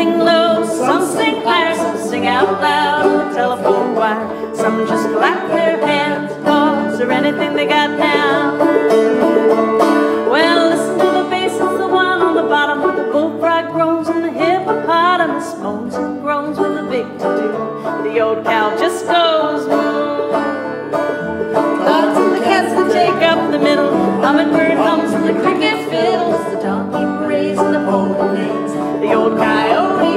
sing low, some sing higher, some sing out loud on the telephone wire. Some just clap their hands, paws, or anything they got now. Well, listen to the bass, it's the one on the bottom with the bullfrog groans and the hippopotamus moans and groans with a big to-do. The old cow just goes moo. Clouds and the cats that take up the middle, hummingbird hums and the cricket fiddles, the donkey brays and the pony neighs, the old coyote,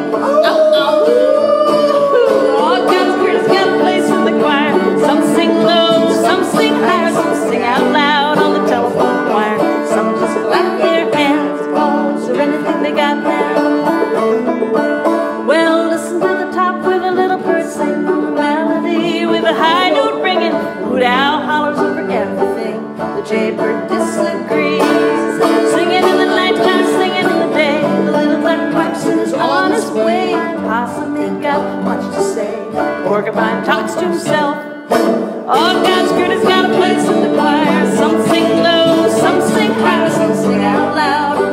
all kinds of critters got a place in the choir. Some sing low, some sing higher, some sing out loud on the telephone wire. Some just clap their hands, paws, or anything they got now. Well, listen to the top with a little bird singing on the melody, with a high note ringing, hoot owl hollers over everything. The jaybird disagrees, singing in the nighttime, singing in the day. The little duck quacks in his honest way. Possum ain't got much to say. Porcupine talks to himself. All God's critters got a place in the choir. Some sing low, some sing high, some sing out loud.